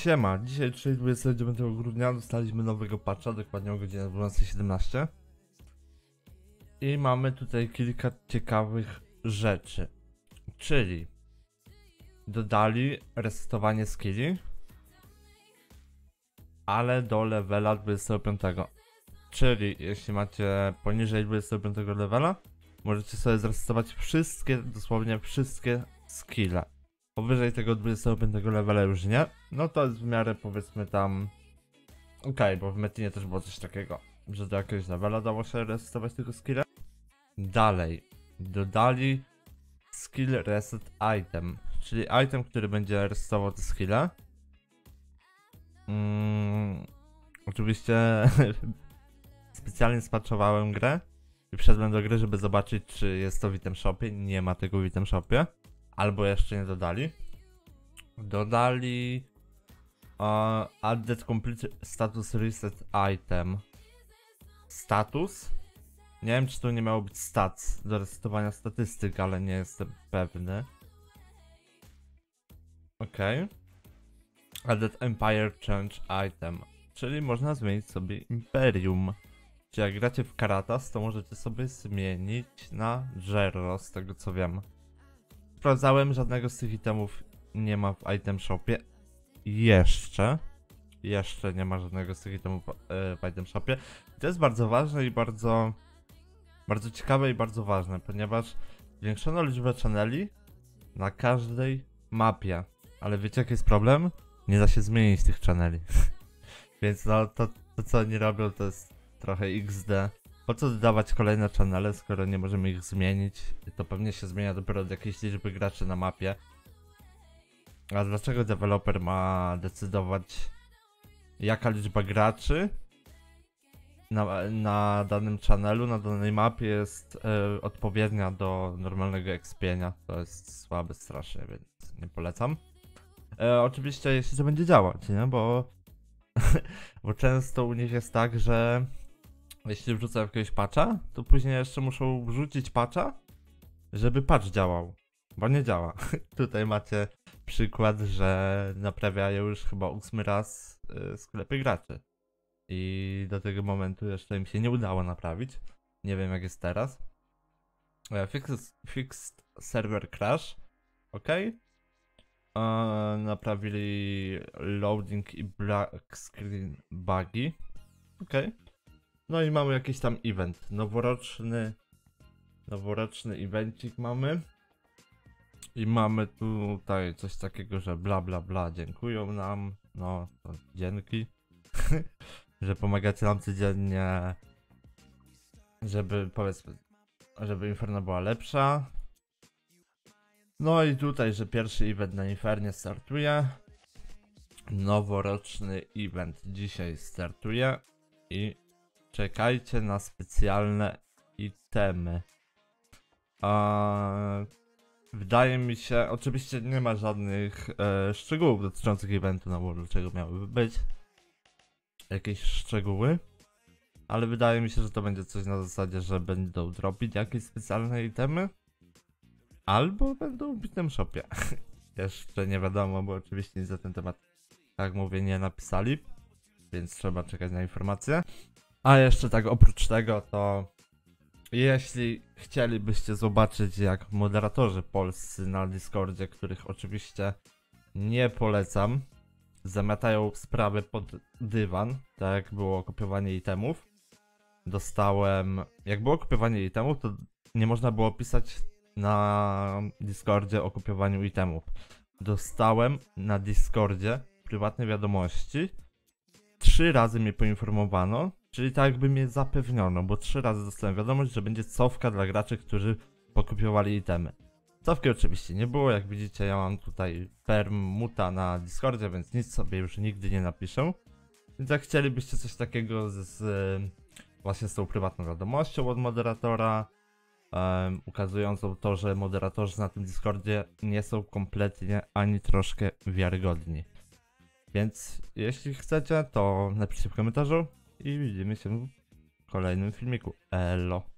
Siema, dzisiaj 29 grudnia dostaliśmy nowego patcha, dokładnie o godzinie 12:17. I mamy tutaj kilka ciekawych rzeczy. Czyli dodali resetowanie skilli, ale do levela 25. Czyli jeśli macie poniżej 25 levela, możecie sobie zresetować wszystkie, dosłownie wszystkie skille. Powyżej tego 25 levela już nie. No to jest w miarę, powiedzmy, tam okej, bo w Metinie też było coś takiego, że do jakiegoś levela dało się resetować tylko skille. Dalej dodali skill reset item, czyli item, który będzie resetował te skille. Oczywiście specjalnie spatchowałem grę i wszedłem do gry, żeby zobaczyć, czy jest to w item shopie. Nie ma tego w item shopie. Albo jeszcze nie dodali. Dodali added complete status reset item. Status? Nie wiem, czy to nie miało być stats do resetowania statystyk, ale nie jestem pewny. Okej. Added empire change item, czyli można zmienić sobie imperium. Czyli jak gracie w Karatas, to możecie sobie zmienić na Gerro, z tego co wiem. Sprawdzałem, żadnego z tych itemów nie ma w item shopie. Jeszcze nie ma żadnego z tych itemów w item shopie. I to jest bardzo ważne i bardzo ciekawe i bardzo ważne, ponieważ zwiększono liczbę channeli na każdej mapie. Ale wiecie jaki jest problem? Nie da się zmienić tych channeli. Więc no to co oni robią, to jest trochę XD. Po co dodawać kolejne channele, skoro nie możemy ich zmienić? To pewnie się zmienia dopiero od jakiejś liczby graczy na mapie. A dlaczego deweloper ma decydować, jaka liczba graczy na danym channelu, na danej mapie jest odpowiednia do normalnego expienia? To jest słabe strasznie, więc nie polecam. Oczywiście jeśli to będzie działać, nie? Bo często u nich jest tak, że jeśli wrzucę jakiegoś patcha, to później jeszcze muszą wrzucić patcha, żeby patch działał, bo nie działa. Tutaj macie przykład, że naprawiają już chyba 8 raz sklepy graczy. I do tego momentu jeszcze im się nie udało naprawić. Nie wiem jak jest teraz. Fixed server crash. Ok. Naprawili loading i black screen bugi. Ok. No i mamy jakiś tam event. Noworoczny evencik mamy. I mamy tutaj coś takiego, że bla bla bla dziękują nam. No to dzięki. Że pomagacie nam codziennie, żeby powiedzmy, żeby Inferno była lepsza. No i tutaj, że pierwszy event na Infernie startuje. Noworoczny event dzisiaj startuje. I czekajcie na specjalne itemy. Wydaje mi się, oczywiście nie ma żadnych szczegółów dotyczących eventu, no bo dlaczego miałyby być jakieś szczegóły. Ale wydaje mi się, że to będzie coś na zasadzie, że będą dropić jakieś specjalne itemy. Albo będą w item shopie. Jeszcze nie wiadomo, bo oczywiście nic na ten temat, tak mówię, nie napisali. Więc trzeba czekać na informacje. A jeszcze tak oprócz tego, to jeśli chcielibyście zobaczyć, jak moderatorzy polscy na Discordzie, których oczywiście nie polecam, zamiatają sprawy pod dywan, tak jak było kopiowanie itemów. Jak było kopiowanie itemów, to nie można było pisać na Discordzie o kopiowaniu itemów. Dostałem na Discordzie prywatne wiadomości. 3 razy mnie poinformowano, czyli tak jakby mnie zapewniono, bo 3 razy dostałem wiadomość, że będzie cofka dla graczy, którzy pokopiowali itemy. Cofki oczywiście nie było, jak widzicie ja mam tutaj permuta na Discordzie, więc nic sobie już nigdy nie napiszę. Więc jak chcielibyście coś takiego właśnie z tą prywatną wiadomością od moderatora, ukazującą to, że moderatorzy na tym Discordzie nie są kompletnie ani troszkę wiarygodni. Więc jeśli chcecie, to napiszcie w komentarzu i widzimy się w kolejnym filmiku. Elo.